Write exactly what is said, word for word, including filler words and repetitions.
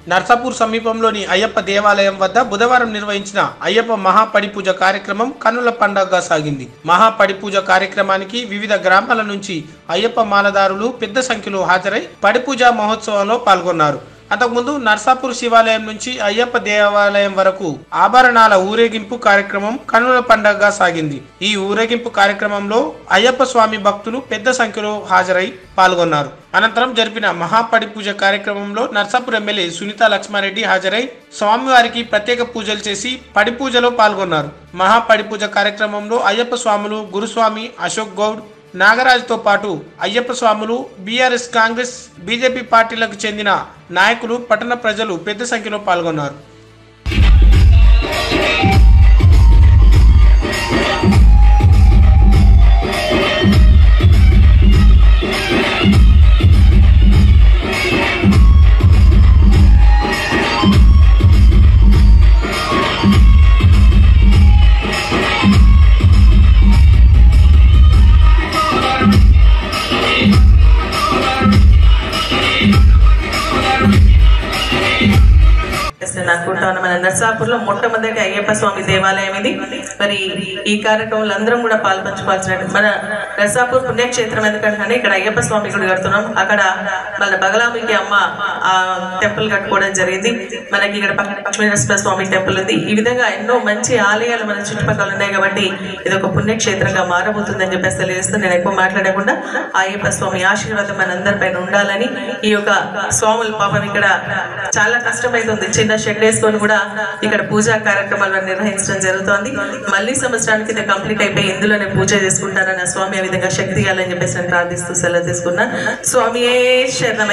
నర్సాపూర్ సమీపంలోని అయ్యప్ప దేవాలయం వద్ద బుధవారం నిర్వహించిన అయ్యప్ప మహాపడి పూజ కార్యక్రమం కన్నుల పండుగగా సాగింది. మహాపడి పూజ కార్యక్రమానికి వివిధ గ్రామాల నుంచి అయ్యప్ప మాలదారులు పెద్ద సంఖ్యలో హాజరై పడి పూజ మహోత్సవంలో పాల్గొన్నారు. అంతకుముందు నర్సాపూర్ శివాలయం నుంచి అయ్యప్ప దేవాలయం వరకు ఆభరణాల ఊరేగింపు కార్యక్రమం కన్నుల పండుగగా సాగింది. ఈ ఊరేగింపు కార్యక్రమంలో అయ్యప్ప స్వామి భక్తులు పెద్ద సంఖ్యలో హాజరై పాల్గొన్నారు. అనంతరం జరిపిన మహాపడి పూజ కార్యక్రమంలో నర్సాపూర్ ఎమ్మెల్యే సునీతా లక్ష్మారెడ్డి హాజరై స్వామివారికి ప్రత్యేక పూజలు చేసి పడి పూజలో పాల్గొన్నారు. మహాపడి పూజ కార్యక్రమంలో అయ్యప్ప స్వాములు గురుస్వామి అశోక్ గౌడ్, నాగరాజుతో పాటు అయ్యప్ప స్వాములు, బీఆర్ఎస్, కాంగ్రెస్, బీజేపీ పార్టీలకు చెందిన నాయకులు, పట్టణ ప్రజలు పెద్ద సంఖ్యలో పాల్గొన్నారు. అనుకుంటాను మన నర్సాపూర్లో మొట్టమొదటి అయ్యప్ప స్వామి దేవాలయం ఇది. మరి ఈ కార్యక్రమంలో అందరం కూడా పాల్పంచుకోవాల్సిన మన నర్సాపూర్ పుణ్యక్షేత్రం ఎందుకంటే ఇక్కడ అయ్యప్ప స్వామి గుడి కడుతున్నాం. అక్కడ మన బగలాంబికి అమ్మ ఆ టెంపుల్ కట్టుకోవడం జరిగింది. మనకి ఇక్కడ పక్కన లక్ష్మీనరసింహ స్వామి టెంపుల్ ఉంది. ఈ విధంగా ఎన్నో మంచి ఆలయాలు మన చుట్టుపక్కల ఉన్నాయి కాబట్టి ఇది ఒక పుణ్యక్షేత్రంగా మారబోతుందని చెప్పేసి తెలియజేస్తూ నేను ఎక్కువ మాట్లాడకుండా అయ్యప్ప స్వామి ఆశీర్వాదం మనందరి పైన ఉండాలని, ఈ యొక్క స్వాములు పాపం ఇక్కడ చాలా కష్టమైతుంది, చిన్న షెడ్ వేసుకొని కూడా ఇక్కడ పూజా కార్యక్రమాలు నిర్వహించడం జరుగుతోంది. మళ్ళీ సంవత్సరానికి ఇది కంప్లీట్ అయిపోయి ఇందులోనే పూజ చేసుకుంటారని స్వామి ఆ విధంగా శక్తి ఇవ్వాలని చెప్పేసి నేను ప్రార్థిస్తూ సెలవు తీసుకున్నా. స్వామియే శరణం.